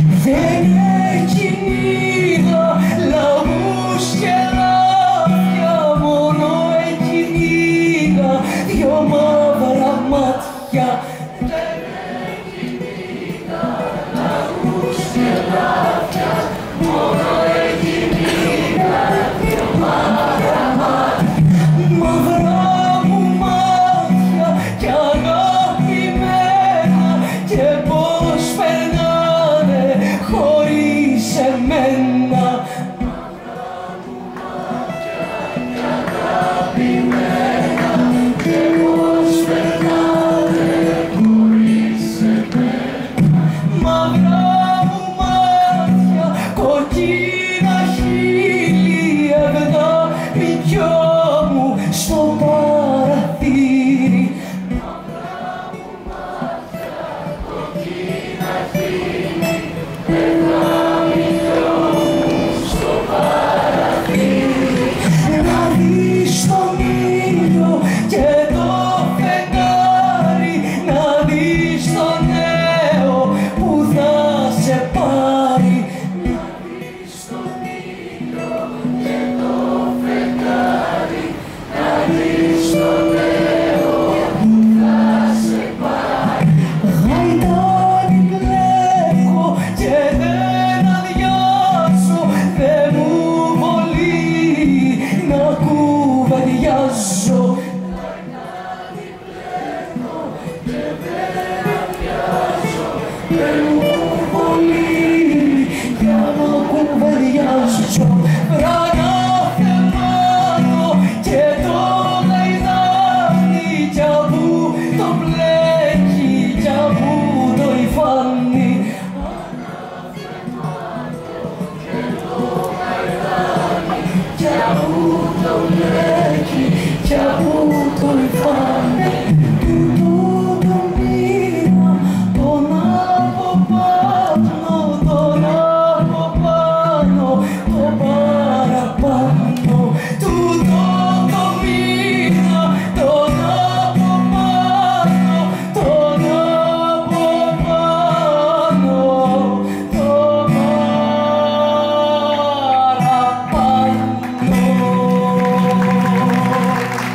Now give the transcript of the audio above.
Δεν έχει νύχτα, λαγούς και λάθια, μόνο έχει νύχτα, δυο μαύρα μάτια. Δεν έχει νύχτα, λαγούς και λάθια, μόνο έχει νύχτα, δυο μαύρα μάτια. Μαύρα μου μάτια κι αγαπημένα, και πώς περνάνε χωρίς εμένα. Μαύρα μου μάτια κι αγαπημένα, και πώς περνάνε χωρίς εμένα. Μαύρα μου μάτια, κοκκίνα χείλη, εβδά πικιό μου στο παραθύρι. Μαύρα μου μάτια, κοκκίνα χείλη, εβδά πικιό μου στο παραθύρι. Να δεις τον ήλιο και το φεγγάρι, να δεις τον νέο που θα σε πάρει. Να δεις τον ήλιο και το φεγγάρι, να δεις τον νέο που θα σε πάρει. Γαϊτάνι μπλέκω και δεν αδειάζω, δεν μου βολεί να κουβεντιάζω. Γαϊτάνι μπλέκω και δεν αδειάζω, δεν μου βολεί για να κουβεντιάζω. Βρανά θεμάτω και το γαϊτάνι, κι απού το μπλέκει, κι απού το υφάνει. Κι απού το μπλέκει.